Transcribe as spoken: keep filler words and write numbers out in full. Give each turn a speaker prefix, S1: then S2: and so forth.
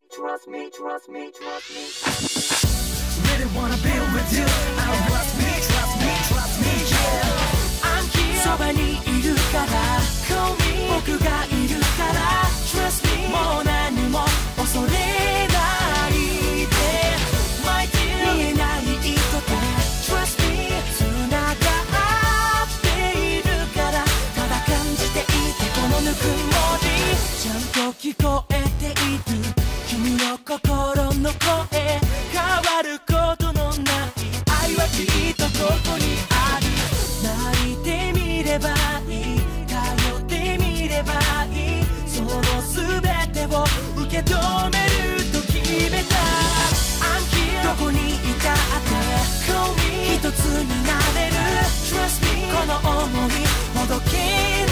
S1: trust me, trust me, trust me.
S2: Really wanna be with you. I trust me, trust me, trust me, yeah. I'm here. そばにいるから Call me 僕がいるから Trust me もう何も恐れないで My dear 見えない糸で Trust me 繋がっているからただ感じていてこのぬくもりちゃんと聞こえている君の心の声変わることのない愛はきっとここにある泣いてみればいい頼ってみればいいその全てを受け止めると決めた I'm here どこにいたって Call me 一つになれる Trust me この想いほどけ